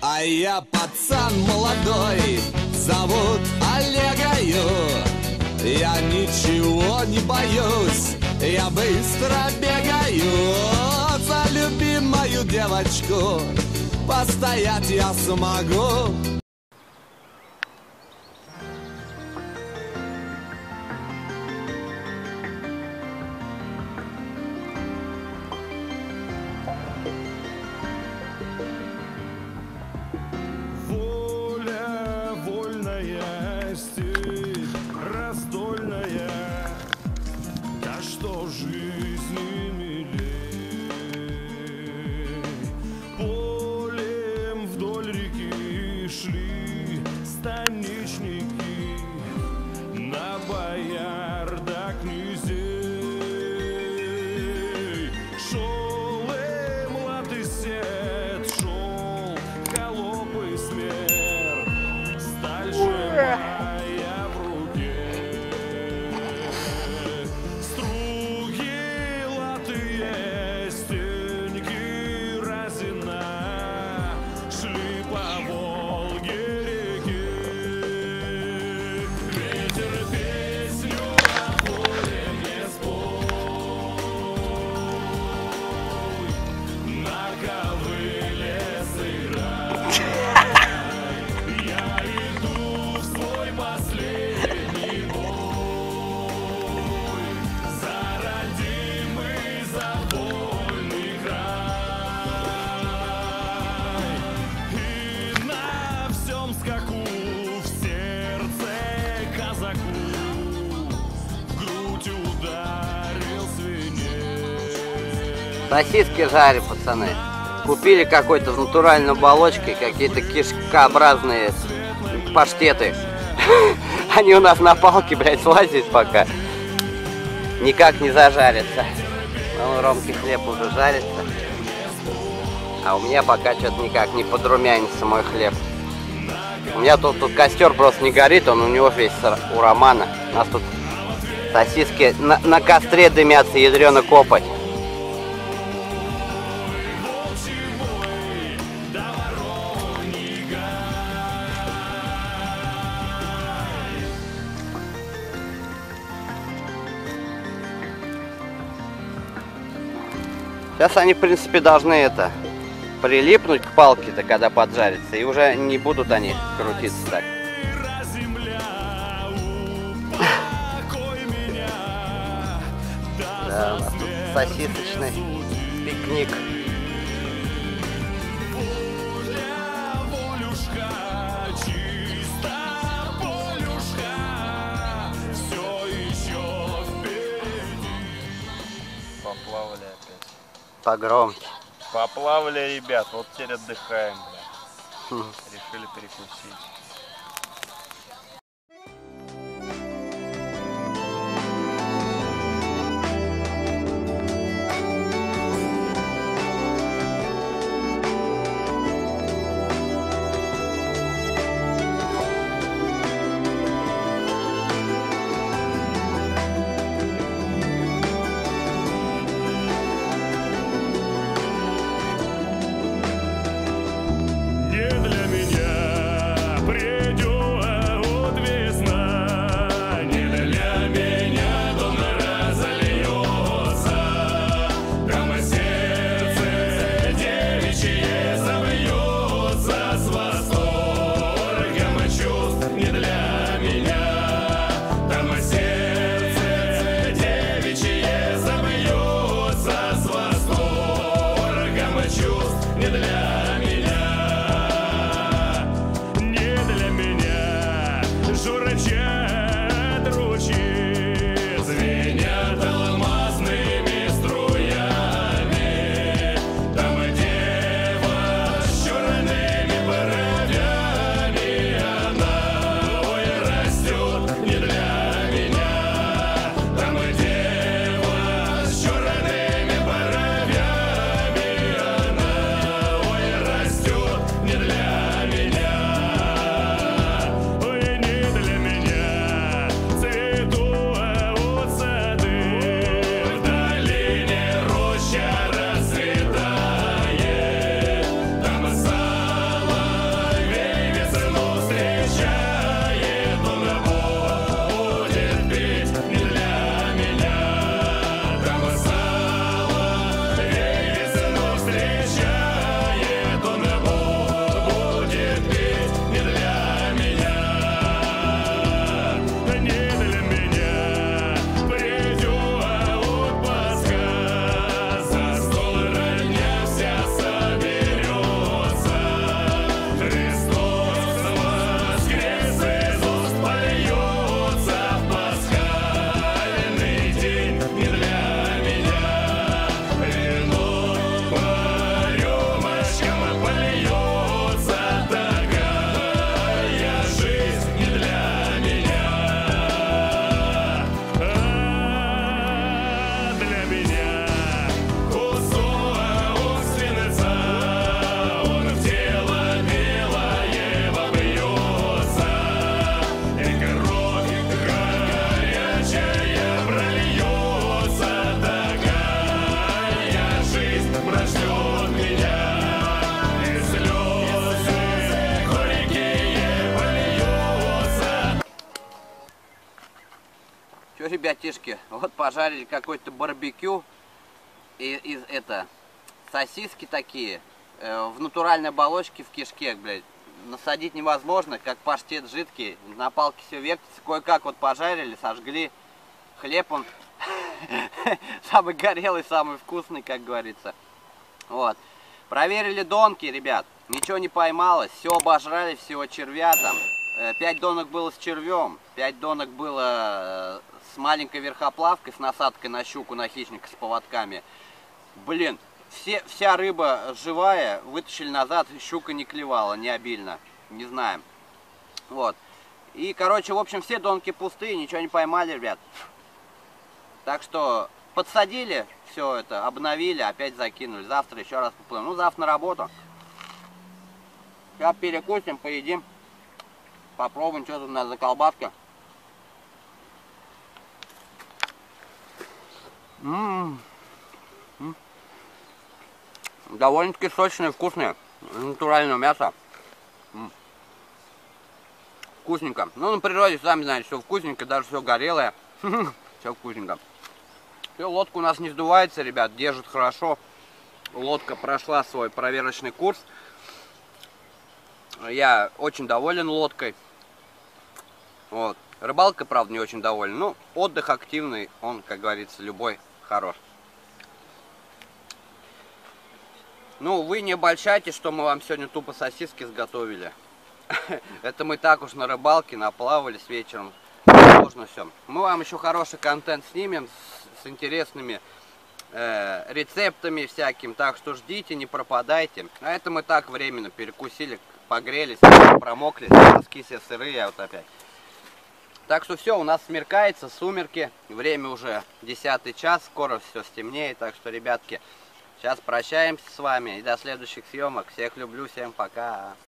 А я пацан молодой, зовут Олегою. Я ничего не боюсь, я быстро бегаю. За любимую девочку постоять я смогу. Сосиски жарим, пацаны. Купили какой-то в натуральной оболочке какие-то кишкообразные паштеты. Они у нас на палке, блядь, слазят пока. Никак не зажарятся. Ну, Ромки хлеб уже жарится. А у меня пока что-то никак не подрумянится мой хлеб. У меня тут костер просто не горит, он у него весь у Романа. У нас тут сосиски на костре дымятся, ядрёно копоть. Сейчас они, в принципе, должны прилипнуть к палке-то, когда поджарится, и уже не будут они крутиться так. Да, у нас тут сосисочный пикник. Поплавали опять. Погромче. Поплавали, ребят, вот теперь отдыхаем. Решили перекусить. ребятишки, вот пожарили какой-то барбекю. И сосиски такие, в натуральной оболочке в кишке, блядь. Насадить невозможно, как паштет жидкий. На палке все вертится. Кое-как вот пожарили, сожгли. Хлеб он самый горелый, самый вкусный, как говорится. Вот. Проверили донки, ребят. Ничего не поймалось. Все обожрали, всего червя там. 5 донок было с червем. 5 донок было с маленькой верхоплавкой, с насадкой на щуку, на хищника, с поводками. Блин, вся рыба живая. Вытащили назад, щука не клевала, не обильно. Не знаем. Вот. И, короче, в общем, все донки пустые, ничего не поймали, ребят. Так что подсадили все это, обновили, опять закинули. Завтра еще раз поплывем. Ну, завтра на работу. Сейчас перекусим, поедим. Попробуем, что тут у нас за колбаска. Довольно-таки сочные, вкусные. Натуральное мясо. Вкусненько. Ну, на природе, сами знаете, все вкусненько, даже все горелое. Все вкусненько. Все, лодка у нас не сдувается, ребят, держит хорошо. Лодка прошла свой проверочный курс. Я очень доволен лодкой. Вот. Рыбалка, правда, не очень доволен. Ну, отдых активный, он, как говорится, любой хорош. Ну, вы не обольщайтесь, что мы вам сегодня тупо сосиски сготовили. Это мы так уж на рыбалке наплавались вечером. Сложно все. Мы вам еще хороший контент снимем с интересными рецептами всяким. Так что ждите, не пропадайте. А это мы так временно перекусили, погрелись, промокли, носки все сырые, вот опять. Так что все, у нас смеркается, сумерки. Время уже 10 час, скоро все стемнеет. Так что, ребятки, сейчас прощаемся с вами и до следующих съемок. Всех люблю, всем пока.